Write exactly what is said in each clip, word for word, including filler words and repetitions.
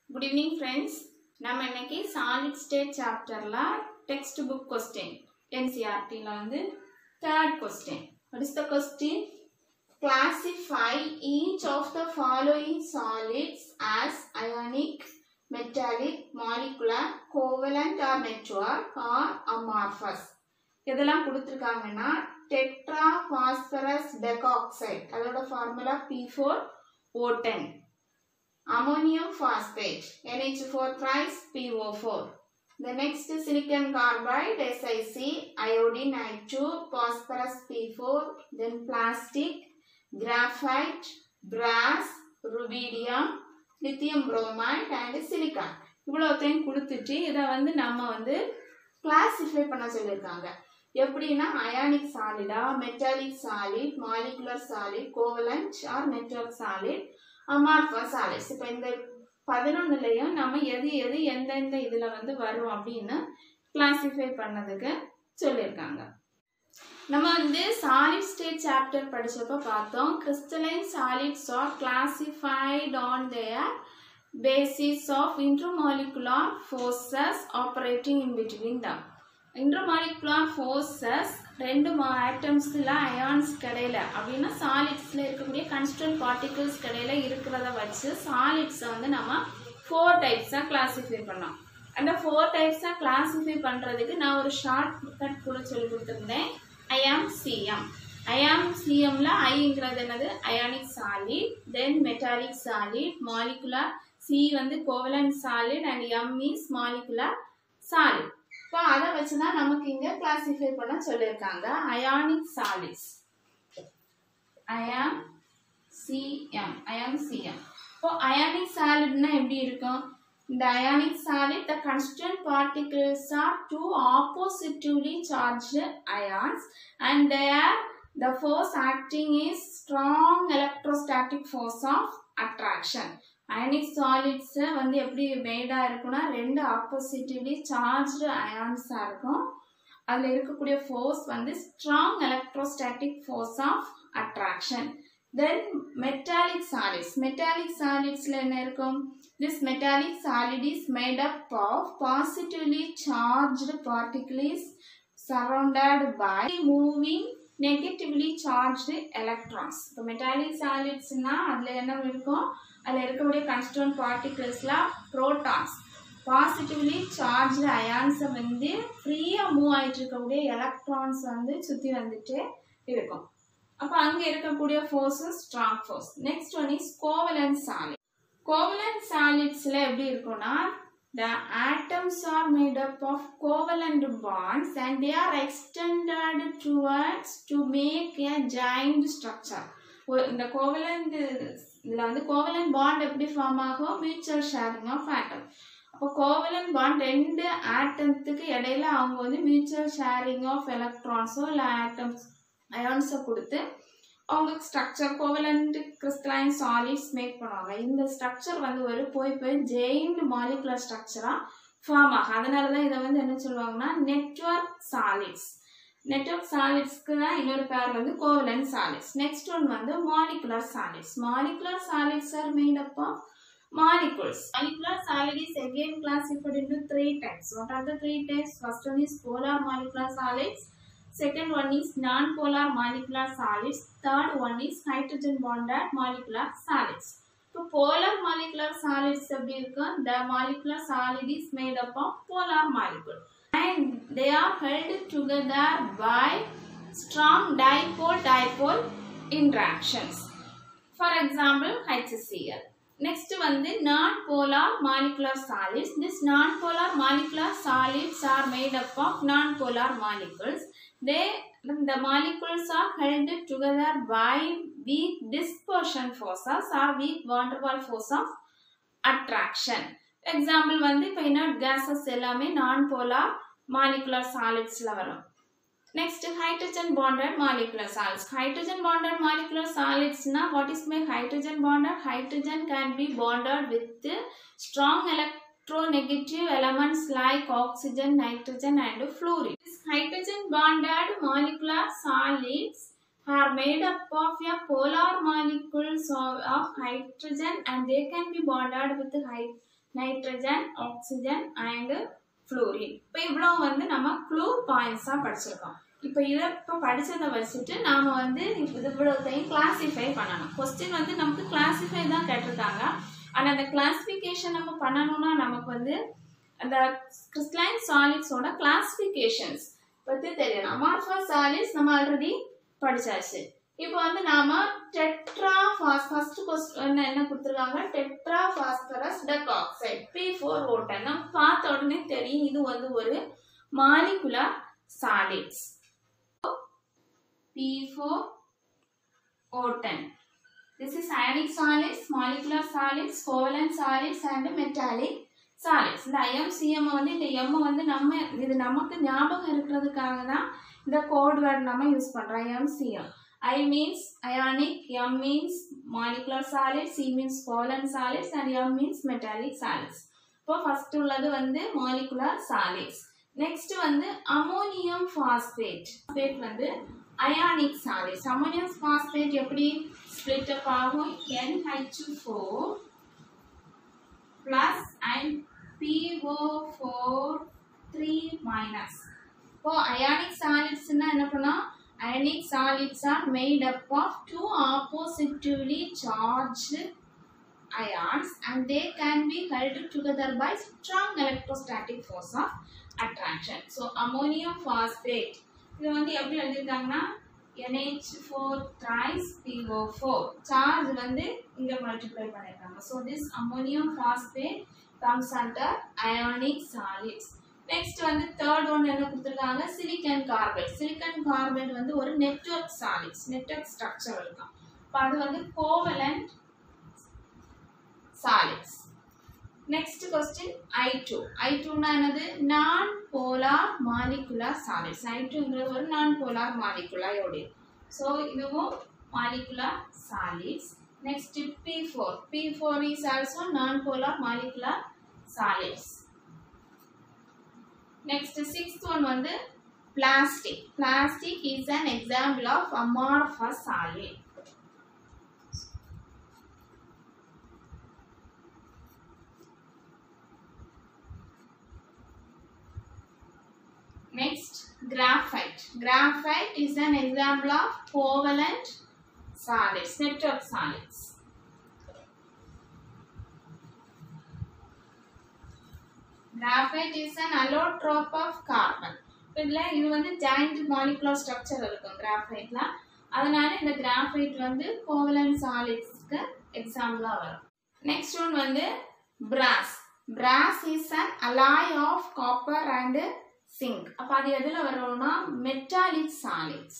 Good evening friends. நம்ம இன்னைக்கு solid state chapterல textbook question N C E R T ல வந்து third question. What is the question? Classify each of the following solids as ionic, metallic, molecular, covalent or network or amorphous. இதெல்லாம் கொடுத்திருக்காங்கன்னா tetraphosphorus decoxide அதோட formula P four O ten. Ammonium phosphate N H four thrice P O four. The next silicon carbide S I C, iodine I two, phosphorus P four, then plastic, graphite, brass, rubidium, lithium bromide and silicon. இவ்வளவுத்தையும் கொடுத்துட்டு இதை வந்து நம்ம வந்து classify பண்ண சொல்லியிருக்காங்க. எப்படின்னா ionic சாலிடா, metallic solid, molecular solid, covalent or network solid, amorphous solids. இப்போ இந்த பதினொன்னுலயும் நம்ம எது எது எந்தெந்த இதுல வந்து வரும் அப்படின்னு கிளாசிஃபை பண்ணதுக்கு சொல்லியிருக்காங்க. நம்ம வந்து solid state chapter படிச்சப்ப பார்த்தோம் crystalline solids are classified on their basis of intermolecular forces operating in between them. Intermolecular forces ரெண்டு ஆட்டம்ஸ்ல அயான்ஸ் கடையில அப்படின்னா சாலிட்ஸ்ல இருக்கக்கூடிய கான்ஸ்டன்ட் பார்ட்டிகிள்ஸ் கடையில இருக்கிறத வச்சு சாலிட்ஸை வந்து நம்ம ஃபோர் டைப்ஸா கிளாசிஃபை பண்ணோம். அந்த ஃபோர் டைப்ஸா கிளாசிஃபை பண்றதுக்கு நான் ஒரு ஷார்ட் கட் கூட சொல்லி கொடுத்துருந்தேன். ஐஎம் சிஎம் ஐஎம் சிஎம்ல ஐங்கிறது என்னது ionic solid, then metallic solid, molecular, C வந்து covalent solid and M is molecular solid. இப்போ அதை வச்சுதான் நமக்கு இங்க கிளாசிஃபை பண்ண சொல்லியிருக்காங்க. Ionic solids I M C M I M C M. இப்போ அயானிக் சாலிட்னா எப்படி இருக்கும்? இந்த ionic solid the constant particles are two oppositively charged ions and there the force acting is strong electrostatic force of attraction. Ionic solids வந்து எப்படி மேடா இருக்குன்னா ரெண்டு ஆப்போசிட்டிவ்லி சார்ஜ்டு அயான்ஸா இருக்கும். அதுல இருக்கக்கூடிய ஃபோர்ஸ் வந்து strong electrostatic force of attraction. Then metallic solids metallic சாலிட்ஸ்ல என்ன இருக்கும்? This metallic solid is made up of positively charged particles surrounded by moving negatively charged electrons. இப்போ மெட்டாலிக் சாலிட்ஸ்னா அதுல என்ன இருக்கும்? அதில் இருக்கக்கூடிய கான்ஸ்டன்ட் பார்ட்டிகிள்ஸ்ல புரோட்டான்ஸ் பாசிட்டிவ்லி சார்ஜ்டு அயான்ஸை வந்து ஃப்ரீயாக மூவ் ஆகிட்டு இருக்கக்கூடிய எலக்ட்ரான்ஸ் வந்து சுற்றி வந்துட்டு இருக்கும். அப்போ அங்கே இருக்கக்கூடிய force strong force. Next one is covalent solid. Covalent சாலிட்ஸில் எப்படி இருக்கும்னா the atoms are made up of covalent bonds and they are extended towards to make a joined structure. இந்த கோவலண்ட் இதில் வந்து கோவலண்ட் பாண்ட் எப்படி ஃபார்ம் ஆகும்? Mutual sharing of atom. அப்போ covalent bond ரெண்டு ஆட்டத்துக்கு இடையில அவங்க வந்து மியூச்சுவல் ஷேரிங் ஆஃப் எலக்ட்ரான்ஸோ இல்லை ஆட்டம்ஸ் அயான்ஸோ கொடுத்து அவங்க structure covalent crystalline solids make பண்ணுவாங்க. இந்த ஸ்ட்ரக்சர் வந்து ஒரு போய் போய் ஜெயின்ட் மாலிகுலர் ஸ்ட்ரக்சரா ஃபார்ம் ஆகும். அதனால தான் இதை வந்து என்ன சொல்லுவாங்கன்னா நெட்வொர்க் சாலிட்ஸ். நெட்வொர்க் சாலிட்ஸ்க்கு தான் இன்னொரு பேர் வந்து கோவலன்ட் சாலிட்ஸ். நெக்ஸ்ட் ஒன் வந்து molecular solids. Molecular solids are made up of molecules. Molecular solid is again classified into three types. What are the three types? First one is polar molecular solids. Second one is non-polar molecular solids. Third one is hydrogen bonded molecular solids. So polar molecular solids எப்படி இருக்கும்? The molecular solid is made up of polar molecule and they are held together by strong dipole-dipole interactions. For example, HCl. Next வந்து non-polar molecular solids. These non-polar molecular solids are made up of non-polar molecules. They the molecules are held together by weak dispersion forces or weak van der Waals force of attraction. Example வந்து இப்போ inert gases எல்லாமே non-polar molecular solidsல வரும். Next, hydrogen bonded molecular solids. Hydrogen bonded molecular solids na what is my hydrogen bonded? Hydrogen can be bonded with strong electronegative elements like oxygen, nitrogen and fluorine. These hydrogen bonded molecular solids are made up of a polar molecules of, of hydrogen and they can be bonded with nitrogen, oxygen and fluorine. இப்போ இவ்வளோ வந்து நம்ம clue பாயிண்ட்ஸாக படிச்சிருக்கோம். இப்போ இதை இப்போ படித்ததை வச்சுட்டு நாம் வந்து இது இவ்வளோத்தையும் கிளாஸிஃபை பண்ணணும். கொஸ்டின் வந்து நமக்கு கிளாஸிஃபை தான் கேட்டிருக்காங்க. ஆனால் அந்த கிளாஸிஃபிகேஷன் நம்ம பண்ணணும்னா நமக்கு வந்து அந்த கிறிஸ்டலைன் சாலிட்ஸோட கிளாஸிஃபிகேஷன்ஸ் பற்றி தெரியணும். அமார்ஃபஸ் சாலிட்ஸ் நம்ம ஆல்ரெடி படிச்சாச்சு. இப்போ வந்து நாம டெட்ரா ஃபாஸ் ஃபர்ஸ்ட் கொஸ்டின் என்ன கொடுத்துருக்காங்க, tetraphosphorus decoxide P four O ten. நம்ம பார்த்த உடனே தெரியும் இது வந்து ஒரு molecular solids. P four O ten. This is ionic solids, molecular solids, covalent solids and metallic solids. இந்த I M C M வந்து இந்த M வந்து நம்ம இது நமக்கு ஞாபகம் இருக்கிறதுக்காக தான் இந்த கோட் வேர்ட் நம்ம யூஸ் பண்றோம். I M C M. I means ionic, M means molecular solids, C means covalent solids and M means metallic solids. இப்போ first உள்ளது வந்து molecular solids. Next வந்து ammonium phosphate. Phosphate வந்து ionic solids. Ammonium phosphate எப்படி split up ஆகும், N H four plus and P O four three minus. இப்போ ionic solids என்ன பண்ணா, ionic solids are made up of two oppositively charged ions and they can be held together by strong electrostatic force of attraction. So ammonium phosphate இது வந்து எப்படி எழுதிருக்காங்கன்னா N H four thrice P O four charge வந்து இங்க multiply பண்ணிருக்காங்க. So this ammonium phosphate comes under ionic solids. Next வந்து third one என்ன கொடுத்திருக்காங்க, silicon carbide. Silicon carbide வந்து ஒரு network solids, network structure இருக்கும். அப்ப அது வந்து covalent solids. Next question I two. I two னா என்னது, non polar molecular solids. I two ங்கிறது ஒரு non polar molecular iodine. So இதுவும் molecular solids. Next P four. P four is also non polar molecular solids. Next sixth one வந்து plastic. Plastic is an example of amorphous solid. Next graphite. Graphite is an example of covalent solids, network solids. Graphite is an allotrope of carbon. இதுல இது வந்து joint molecular structure இருக்கும் graphiteல. அதனால இந்த graphite வந்து covalent solidsக்கு example-ஆ வரும். Next one வந்து brass. Brass is an alloy of copper and zinc. அப்ப அது எதுல வரும்னா metallic solids.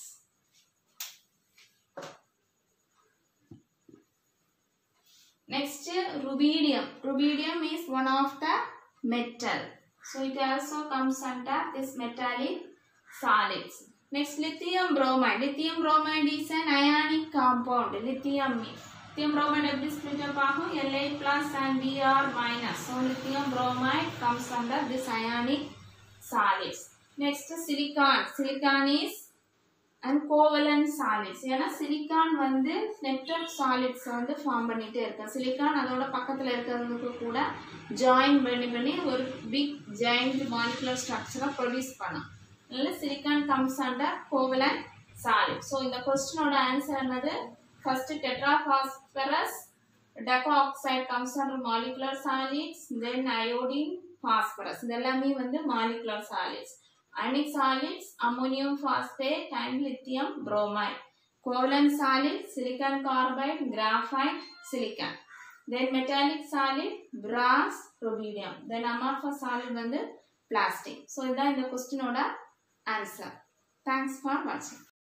Next rubidium. Rubidium is one of the metal. So it also comes under this metallic solids. Next lithium bromide. Lithium bromide is an ionic compound. Lithium lithium bromide எப்படி split up ஆகும், L eight plus and Br minus. So lithium bromide comes under this ionic solids. Next silicon. Silicon is and covalent solids. ஏன்னா silicon வந்து network solids வந்து form பண்ணிட்டே இருக்கு. silicon அதோட பக்கத்துல இருக்கிறதுக்கு கூட join பண்ணி பண்ணி ஒரு big giant molecular structure produce பண்ணும். அதனால silicon comes under covalent solids. So இந்த question ஓட answer என்னது, first tetraphosphorus decoxide comes under molecular solids, then iodine, phosphorus. இதெல்லாமே வந்து molecular solids. Ionic solids, ammonium phosphate and lithium bromide. Covalent solids, silicon carbide, graphite, silicon. Then metallic solid, brass, rubidium. Then amorphous solid வந்து plastic. So இதான் இந்த question ஓட answer. Thanks for watching.